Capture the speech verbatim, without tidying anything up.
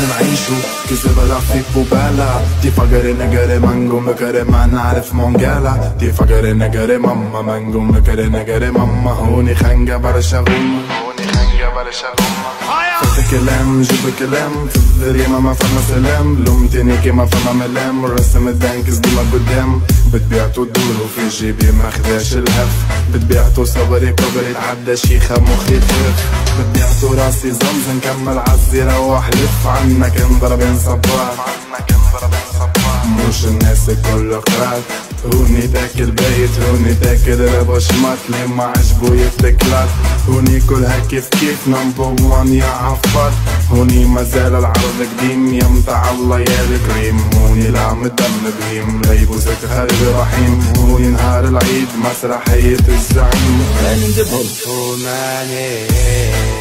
نعيشو كذا بلا في بوبالا دي فقر نقر مانجو مكر ما نعرف مونجالا دي فقر نقر ماما مانجو مكر نقر ماما هوني خنقة برشا غمة هوني خنقة برشا غمة فات كلام جيب كلام في الذريمة ما فما سلام لومتني كيما فما ملام الرسم الدانكس ديما قدام بتبيعتو الدور وفي جيبي ما خداش الهف بتبيعتو صبري كبري تعدى شيخة مخي تخف بتبيعتو راسي زمزم كمل عزي روح لف عنك انضرب صباح عنك انضرب صباح مش الناس الكل قرات هوني تاكل بايت هوني تاكل ربا شمات لي ما عجبو يتكلات هوني كلها كيف كيف نمبر وان يا عفار هوني مازال العرض قديم يا متاع الله يا الكريم هوني لعم الدم بهيم لا يبوسك خالد رحيم هوني نهار العيد مسرحية الزعيم عند بلطو ماني